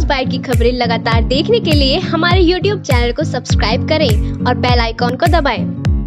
Bite की खबरें लगातार देखने के लिए हमारे YouTube चैनल को सब्सक्राइब करें और बेल आइकॉन को दबाएं।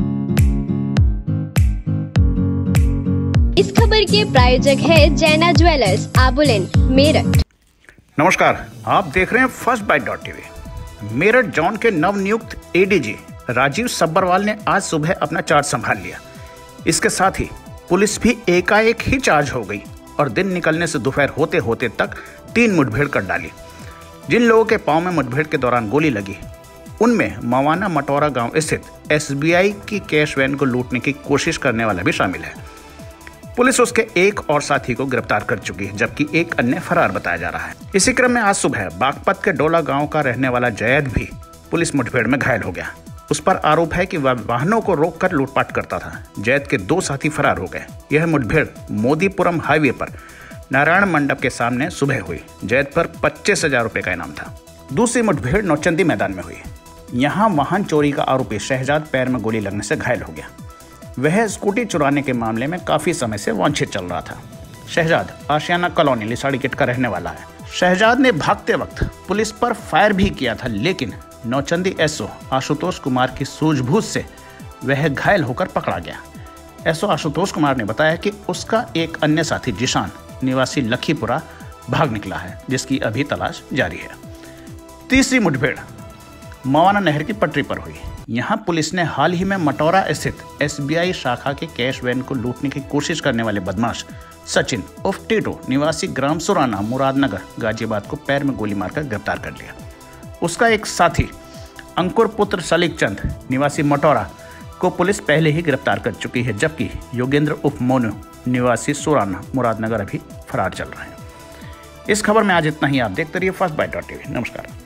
इस खबर के प्रायोजक है जैना ज्वेलर्स, आबुलेन, मेरठ। नमस्कार, आप देख रहे हैं फर्स्टबाइट.tv। मेरठ जोन के नवनियुक्त एडीजी राजीव सब्बरवाल ने आज सुबह अपना चार्ज संभाल लिया। इसके साथ ही पुलिस भी एकाएक ही चार्ज हो गई और दिन निकलने से दोपहर होते होते तक 3 मुठभेड़ कर डाली। जिन लोगों के पांव में मुठभेड़ के दौरान गोली लगी उनमें मवाना मटौरा गांव स्थित SBI की कैश वैन को लूटने की कोशिश करने वाला भी शामिल है। पुलिस उसके एक और साथी को गिरफ्तार कर चुकी है, जबकि एक अन्य फरार बताया जा रहा है। इसी क्रम में आज सुबह बागपत के डोला गांव का रहने वाला जैद भी पुलिस मुठभेड़ में घायल हो गया। उस पर आरोप है कि वह वाहनों को रोककर लूटपाट करता था। जैद के 2 साथी फरार हो गए। यह मुठभेड़ मोदीपुरम हाईवे पर नारायण मंडप के सामने सुबह हुई। जैद पर 25,000 रुपए का इनाम था। दूसरी मुठभेड़ नौचंदी मैदान में हुई। यहाँ वाहन चोरी का आरोपी शहजाद पैर में गोली लगने से घायल हो गया। वह स्कूटी चुराने के मामले में काफी समय से वांछित चल रहा था। शहजाद आशियाना कॉलोनी लिसाड़ी गेट का रहने वाला है। शहजाद ने भागते वक्त पुलिस पर फायर भी किया था, लेकिन नौचंदी SO आशुतोष कुमार की सूझबूझ से वह घायल होकर पकड़ा गया। SO आशुतोष कुमार ने बताया कि उसका एक अन्य साथी जिशान निवासी लखीपुरा भाग निकला है, जिसकी अभी तलाश जारी है। तीसरी मुठभेड़ मवाना नहर की पटरी पर हुई। यहां पुलिस ने हाल ही में मटौरा स्थित SBI शाखा के कैश वैन को लूटने की कोशिश करने वाले बदमाश सचिन उर्फ टीटू निवासी ग्राम सुराना मुरादनगर गाजियाबाद को पैर में गोली मारकर गिरफ्तार कर लिया। उसका एक साथी अंकुर पुत्र सलीक चंद निवासी मटौरा को पुलिस पहले ही गिरफ्तार कर चुकी है, जबकि योगेंद्र उर्फ मोनू निवासी सुराना मुरादनगर अभी फरार चल रहे हैं। इस खबर में आज इतना ही। आप देखते रहिए फर्स्टबाइट.tv। नमस्कार।